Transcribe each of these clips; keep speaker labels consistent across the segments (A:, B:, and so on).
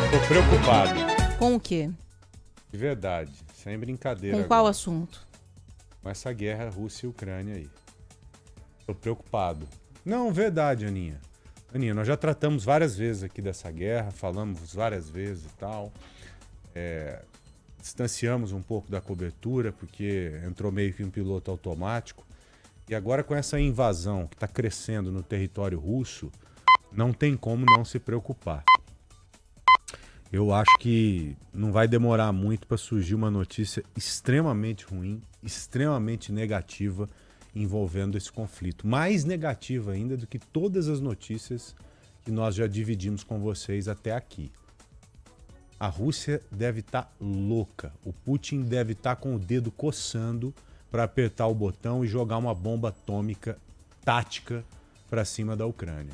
A: Tô preocupado.
B: Com o quê?
A: De verdade, sem brincadeira.
B: Com qual
A: agora.
B: assunto?
A: Com essa guerra Rússia e Ucrânia aí. Tô preocupado. Não, verdade, Aninha. Aninha, nós já tratamos várias vezes aqui dessa guerra, falamos várias vezes e tal. Distanciamos um pouco da cobertura, porque entrou meio que um piloto automático. E agora com essa invasão que está crescendo no território russo, não tem como não se preocupar. Eu acho que não vai demorar muito para surgir uma notícia extremamente ruim, extremamente negativa envolvendo esse conflito. Mais negativa ainda do que todas as notícias que nós já dividimos com vocês até aqui. A Rússia deve estar louca. O Putin deve estar com o dedo coçando para apertar o botão e jogar uma bomba atômica tática para cima da Ucrânia.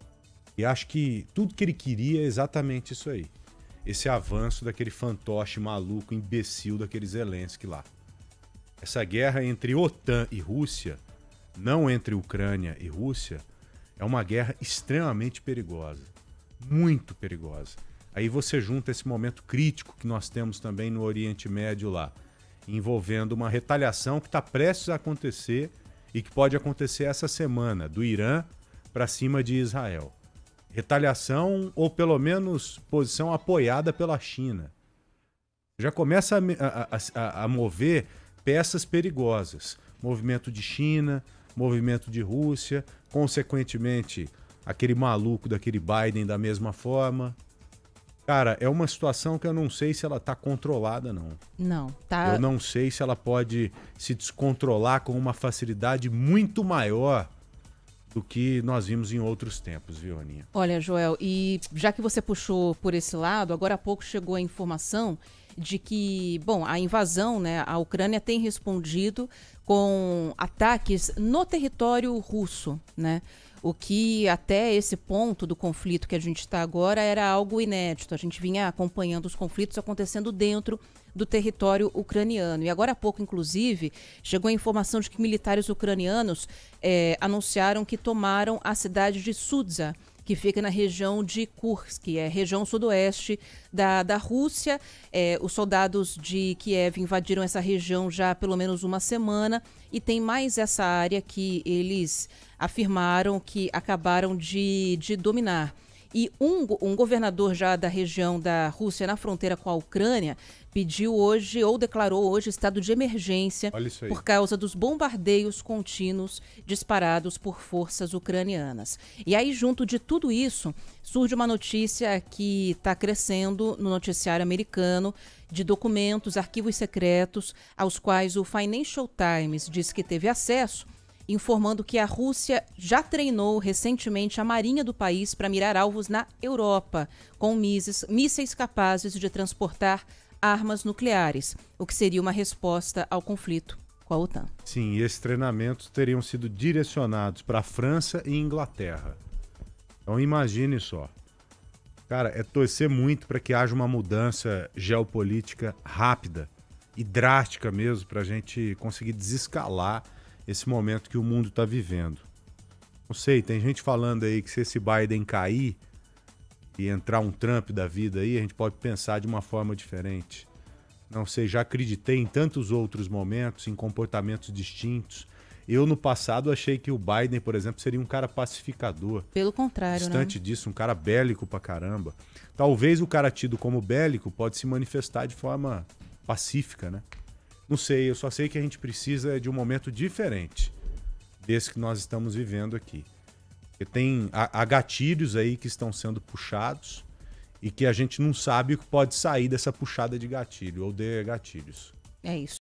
A: E acho que tudo que ele queria é exatamente isso aí. Esse avanço daquele fantoche maluco, imbecil daquele Zelensky lá. Essa guerra entre OTAN e Rússia, não entre Ucrânia e Rússia, é uma guerra extremamente perigosa. Muito perigosa. Aí você junta esse momento crítico que nós temos também no Oriente Médio lá, envolvendo uma retaliação que está prestes a acontecer e que pode acontecer essa semana, do Irã para cima de Israel. Retaliação ou pelo menos posição apoiada pela China. Já começa a mover peças perigosas. Movimento de China, movimento de Rússia, consequentemente aquele maluco daquele Biden da mesma forma. Cara, é uma situação que eu não sei se ela tá controlada, não.
B: Não, tá.
A: Eu não sei se ela pode se descontrolar com uma facilidade muito maior do que nós vimos em outros tempos, viu, Aninha?
B: Olha, Joel, e já que você puxou por esse lado, agora há pouco chegou a informação de que, bom, a invasão, né, a Ucrânia tem respondido com ataques no território russo, né? O que até esse ponto do conflito que a gente está agora era algo inédito. A gente vinha acompanhando os conflitos acontecendo dentro do território ucraniano. E agora há pouco, inclusive, chegou a informação de que militares ucranianos anunciaram que tomaram a cidade de Sudza, que fica na região de Kursk, região sudoeste da Rússia. Os soldados de Kiev invadiram essa região já há pelo menos uma semana e tem mais essa área que eles afirmaram que acabaram de dominar. E um governador já da região da Rússia, na fronteira com a Ucrânia, pediu hoje, ou declarou hoje, estado de emergência por causa dos bombardeios contínuos disparados por forças ucranianas. E aí, junto de tudo isso, surge uma notícia que está crescendo no noticiário americano de documentos, arquivos secretos, aos quais o Financial Times diz que teve acesso, informando que a Rússia já treinou recentemente a marinha do país para mirar alvos na Europa, com mísseis capazes de transportar armas nucleares, o que seria uma resposta ao conflito com a OTAN.
A: Sim, e esses treinamentos teriam sido direcionados para a França e Inglaterra. Então imagine só. Cara, é torcer muito para que haja uma mudança geopolítica rápida e drástica mesmo, para a gente conseguir desescalar esse momento que o mundo está vivendo. Não sei, tem gente falando aí que se esse Biden cair e entrar um Trump da vida aí, a gente pode pensar de uma forma diferente. Não sei, já acreditei em tantos outros momentos, em comportamentos distintos. Eu, no passado, achei que o Biden, por exemplo, seria um cara pacificador.
B: Pelo contrário,
A: distante disso, um cara bélico pra caramba. Talvez o cara tido como bélico pode se manifestar de forma pacífica, né? Não sei, eu só sei que a gente precisa de um momento diferente desse que nós estamos vivendo aqui. Porque há gatilhos aí que estão sendo puxados e que a gente não sabe o que pode sair dessa puxada de gatilho ou de gatilhos.
B: É isso.